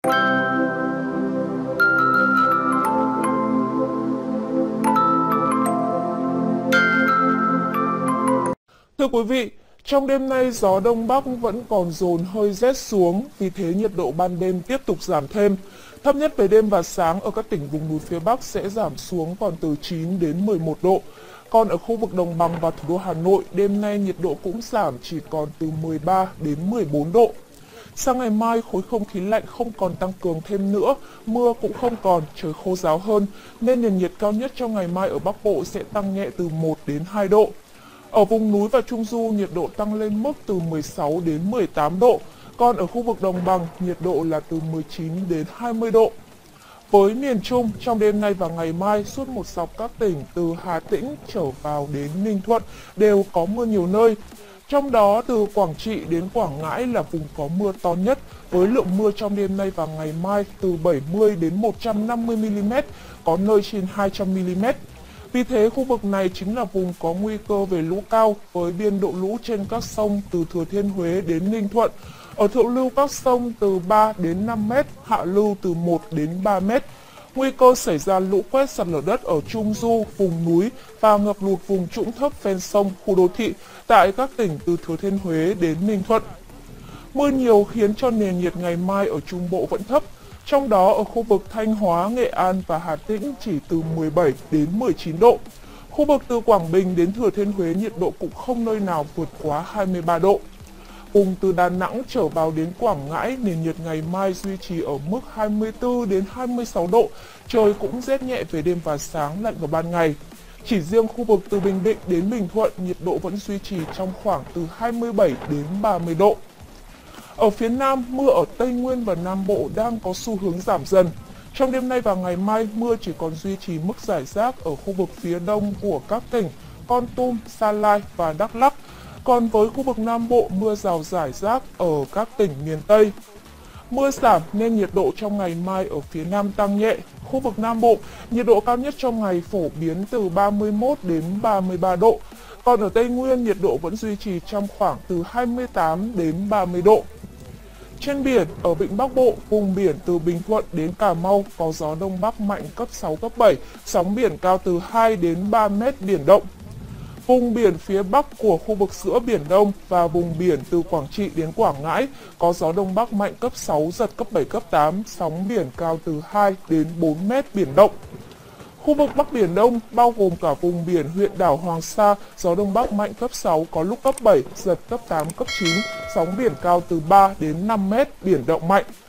Thưa quý vị, trong đêm nay gió Đông Bắc vẫn còn dồn hơi rét xuống, vì thế nhiệt độ ban đêm tiếp tục giảm thêm. Thấp nhất về đêm và sáng ở các tỉnh vùng núi phía Bắc sẽ giảm xuống còn từ 9 đến 11 độ. Còn ở khu vực Đồng bằng và thủ đô Hà Nội, đêm nay nhiệt độ cũng giảm chỉ còn từ 13 đến 14 độ. Sang ngày mai, khối không khí lạnh không còn tăng cường thêm nữa, mưa cũng không còn, trời khô ráo hơn, nên nền nhiệt cao nhất trong ngày mai ở Bắc Bộ sẽ tăng nhẹ từ 1 đến 2 độ. Ở vùng núi và Trung Du, nhiệt độ tăng lên mức từ 16 đến 18 độ, còn ở khu vực Đồng bằng, nhiệt độ là từ 19 đến 20 độ. Với miền Trung, trong đêm nay và ngày mai, suốt một dọc các tỉnh từ Hà Tĩnh trở vào đến Ninh Thuận đều có mưa nhiều nơi. Trong đó, từ Quảng Trị đến Quảng Ngãi là vùng có mưa to nhất, với lượng mưa trong đêm nay và ngày mai từ 70 đến 150 mm, có nơi trên 200 mm. Vì thế, khu vực này chính là vùng có nguy cơ về lũ cao, với biên độ lũ trên các sông từ Thừa Thiên Huế đến Ninh Thuận. Ở thượng lưu các sông từ 3 đến 5 m, hạ lưu từ 1 đến 3 m. Nguy cơ xảy ra lũ quét, sạt lở đất ở Trung Du, vùng núi và ngập lụt vùng trũng thấp ven sông, khu đô thị tại các tỉnh từ Thừa Thiên Huế đến Ninh Thuận. Mưa nhiều khiến cho nền nhiệt ngày mai ở Trung Bộ vẫn thấp. Trong đó ở khu vực Thanh Hóa, Nghệ An và Hà Tĩnh chỉ từ 17 đến 19 độ. Khu vực từ Quảng Bình đến Thừa Thiên Huế nhiệt độ cũng không nơi nào vượt quá 23 độ. Vùng từ Đà Nẵng trở vào đến Quảng Ngãi, nền nhiệt ngày mai duy trì ở mức 24 đến 26 độ, trời cũng rét nhẹ về đêm và sáng, lạnh vào ban ngày. Chỉ riêng khu vực từ Bình Định đến Bình Thuận, nhiệt độ vẫn duy trì trong khoảng từ 27 đến 30 độ. Ở phía Nam, mưa ở Tây Nguyên và Nam Bộ đang có xu hướng giảm dần. Trong đêm nay và ngày mai, mưa chỉ còn duy trì mức rải rác ở khu vực phía đông của các tỉnh Kon Tum, Sa Lai và Đắk Lắk. Còn với khu vực Nam Bộ, mưa rào rải rác ở các tỉnh miền Tây. Mưa giảm nên nhiệt độ trong ngày mai ở phía Nam tăng nhẹ. Khu vực Nam Bộ, nhiệt độ cao nhất trong ngày phổ biến từ 31 đến 33 độ. Còn ở Tây Nguyên, nhiệt độ vẫn duy trì trong khoảng từ 28 đến 30 độ. Trên biển, ở vịnh Bắc Bộ, vùng biển từ Bình Thuận đến Cà Mau có gió Đông Bắc mạnh cấp 6, cấp 7, sóng biển cao từ 2 đến 3 mét, biển động. Vùng biển phía Bắc của khu vực giữa Biển Đông và vùng biển từ Quảng Trị đến Quảng Ngãi có gió Đông Bắc mạnh cấp 6, giật cấp 7, cấp 8, sóng biển cao từ 2 đến 4 mét, biển động. Khu vực Bắc Biển Đông, bao gồm cả vùng biển huyện đảo Hoàng Sa, gió Đông Bắc mạnh cấp 6, có lúc cấp 7, giật cấp 8, cấp 9, sóng biển cao từ 3 đến 5 mét, biển động mạnh.